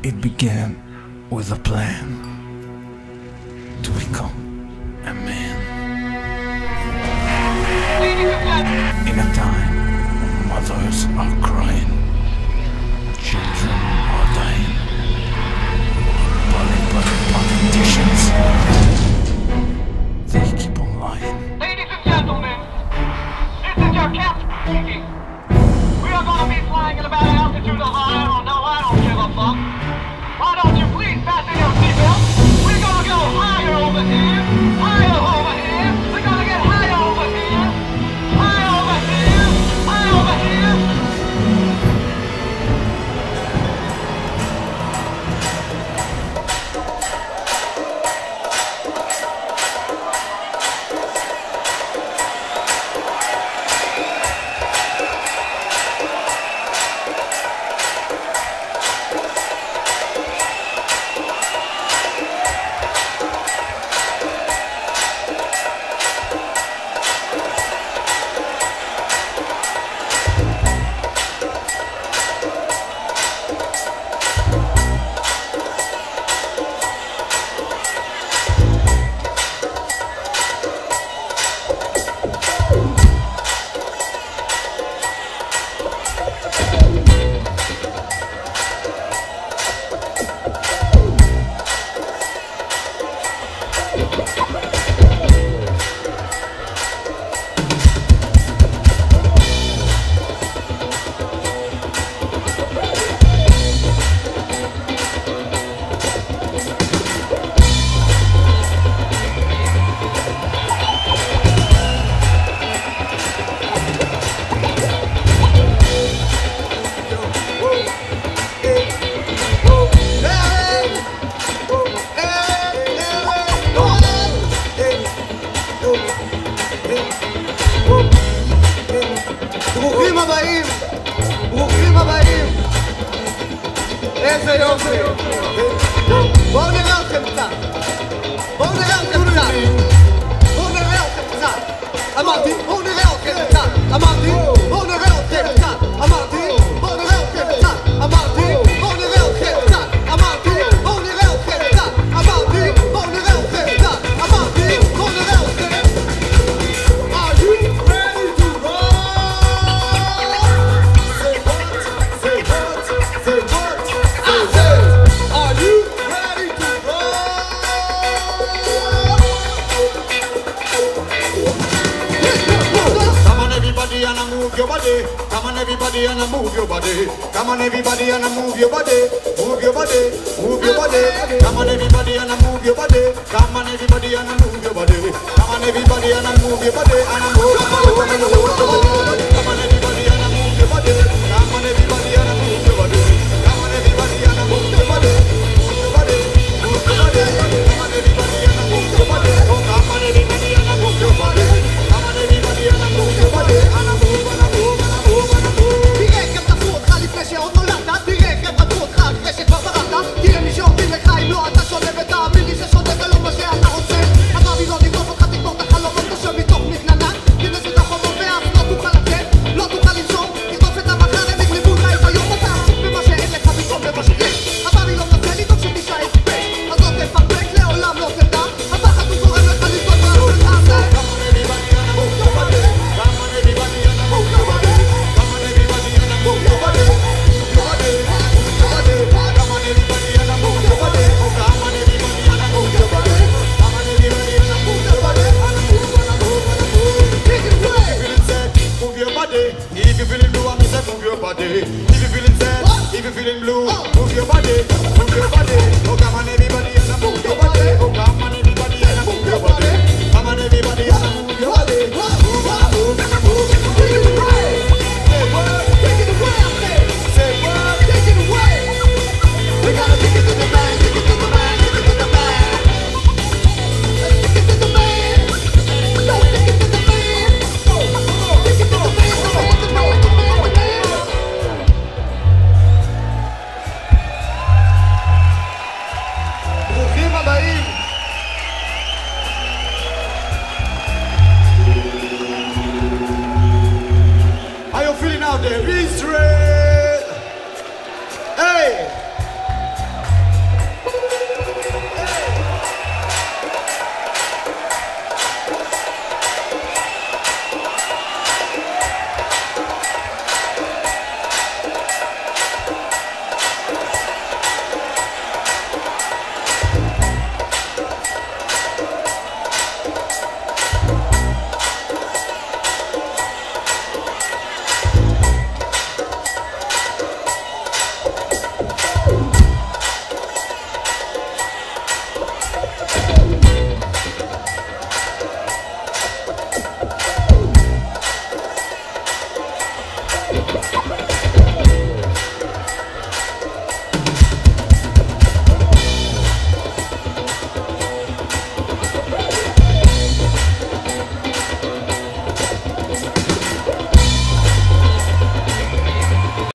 It began with a plan to become a man. In a time when mothers are crying, children are dying, politicians, they keep on lying. Ladies and gentlemen, this is your captain speaking. We are going to be flying at about an altitude of, I don't know, I don't give a fuck. Why don't you please fasten your seatbelt? We're going to go higher over here, higher over here. We're going to get higher over here, higher over here, higher over here. ברוכים הבאים, איזה יופי. בואו נראה אתכם קצת, בואו נראה אתכם קצת, בואו נראה אתכם קצת. אמרתי בואו נראה אתכם קצת, אמרתי בואו נראה אתכם קצת, אמרתי בואו נראה אתכם קצת, אמרתי בואו נראה אתכם קצת, אמרתי בואו נראה אתכם קצת, אמרתי בואו נראה אתכם קצת, אמרתי בואו נראה אתכם. Are you ready to roll? Say what? Say what? Say what? I said, are you ready to roll? Come on everybody and move your body. Come on everybody and move your body. Come on everybody and move your body. Move your body. Move your body. Come on everybody and move your body. Come on everybody and move your body. Come on everybody and move your body and move your body.